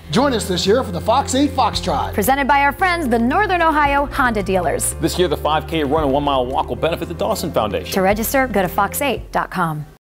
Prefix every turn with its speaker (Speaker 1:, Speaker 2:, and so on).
Speaker 1: Join us this year for the Fox 8 Foxtrot.
Speaker 2: Presented by our friends, the Northern Ohio Honda dealers.
Speaker 3: This year, the 5K run and 1 mile walk will benefit the Dawson Foundation.
Speaker 2: To register, go to fox8.com.